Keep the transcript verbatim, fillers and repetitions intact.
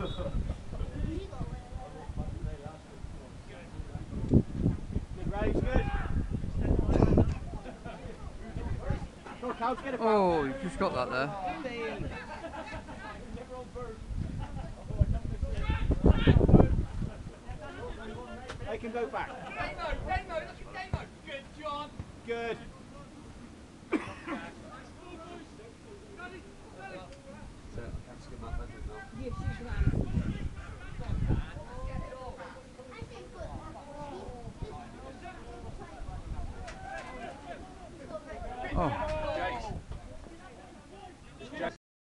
Good race, good. Oh, you've just got that there. They can go back. Good, John. Good. So, I can't skim that bedroom now.